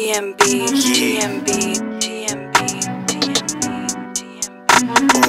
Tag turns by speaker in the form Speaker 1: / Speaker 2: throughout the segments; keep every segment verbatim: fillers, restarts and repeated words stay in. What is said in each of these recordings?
Speaker 1: T M B, T M B, T M B, T M B, T M B.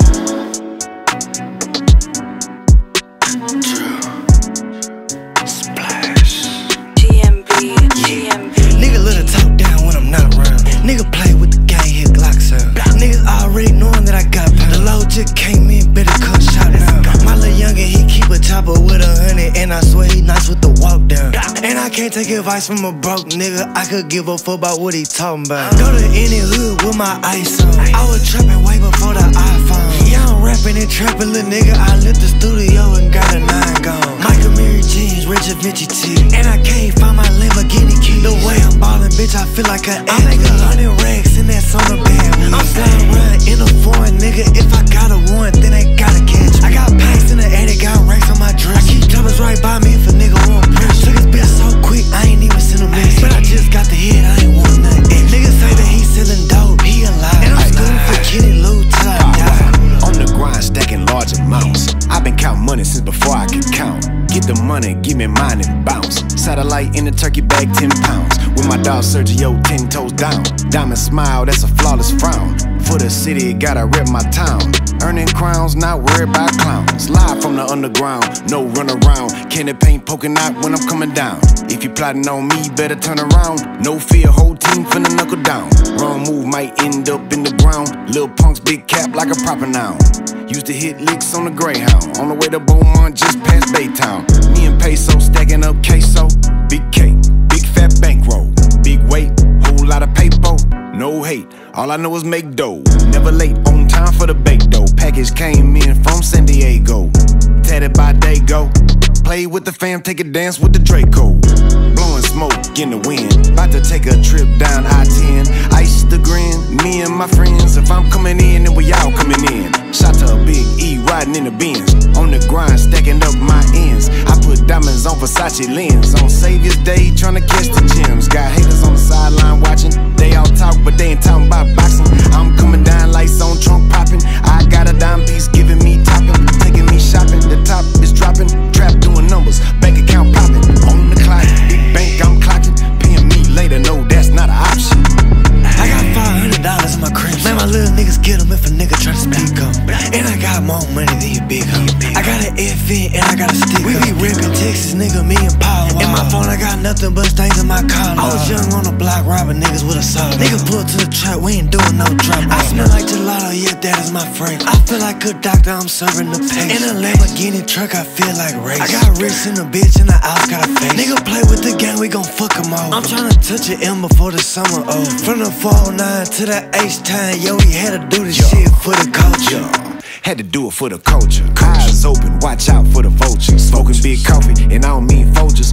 Speaker 2: Splash.
Speaker 1: T M B, T M B.
Speaker 2: Nigga let her talk down when I'm not around. Nigga play with the gang, hit Glock sound. Niggas already knowing that I got pound. The load just came in, better come shot now. My little youngin', he keep a chopper with a hundred, and I swear he nice with the walk down. And I can't take advice from a broke nigga. I could give a fuck about what he talking about. Go to any hood with my ice on. I was trapping way before the iPhone. Yeah, I'm rapping and trapping, little nigga. I left the studio and got a nine gone. Michael Mary jeans, Richard Vinci T. And I can't find my Lamborghini key. The way I'm ballin', bitch, I feel like an I make a hundred racks and that's on the band. I'm sliding around in a foreign nigga. If I got a warrant, then they gotta catch me. I got packs in the attic, got racks on my dress. I keep choppers right by me if a nigga want pressure. Took his bitch so quick, I ain't even send a message. But I just got the hit, I ain't want nothing. Niggas say that he selling dope, he alive. And I'm schooling for Kitty Lou till I die.
Speaker 3: On the grind, stacking large amounts. I've been counting money since before I could count. Get the money, give me mine and bounce. Satellite in the turkey bag, ten pounds. With my dog Sergio, ten toes down. Diamond smile, that's a flawless frown. For the city, gotta rep my town. Earning crowns, not worried about clowns. Live from the underground, no run around. Candy paint poking out when I'm coming down. If you plotting on me, better turn around. No fear, whole team finna knuckle down. Wrong move might end up in the ground. Lil punk's big cap like a proper noun. Used to hit licks on the Greyhound. On the way to Beaumont, just past Baytown. Me and Peso stacking up queso. Big cake, big fat bankroll. Big weight, whole lot of paper. No hate, all I know is make dough. Never late, on time for the bake dough. Package came in from San Diego. Tatted by Dago. Play with the fam, take a dance with the Draco. Blowing smoke in the wind. About to take a trip down I ten. Ice the grin, me and my friends. If I'm coming in, then we all coming in. Shot to a big E, riding in the Benz. On the grind, stacking up my ends. I put diamonds on Versace lens. On Savior's Day, trying to catch the gems. Got haters on the sideline watching. They all talk, but they ain't talking about boxing. I'm coming down, lights on, trunk popping. I got a dime piece giving me topping. Taking me shopping, the top is dropping. Trap doing numbers, bank account popping. On the clock, big bank I'm clocking. Paying me later, no, that's not an option.
Speaker 2: I got five hundred dollars in my crib. Man, my little niggas get them if a nigga try to speak up. And I got more money than you big up. I got an F in and I got a stick. We be ripping Texas, nigga, me and Paul. In my phone, I got nothing but stains in my car. I was young on the block, robbing niggas with a saw. Nigga pull to the trap, we ain't doing no drop. I smell like gelato, yeah, that is my frame. I feel like a doctor, I'm serving the patient. In a Lamborghini truck, I feel like race. I got wrists in the bitch and the house got a face. Nigga play with the gang, we gon' fuck them all. I'm tryna touch an M before the summer over. From the four oh nine to the H-time, yo, we had to do this shit for the culture.
Speaker 3: Had to do it for the culture. Eyes open, watch out for the vultures. Smoking big coffee, and I don't mean Folgers.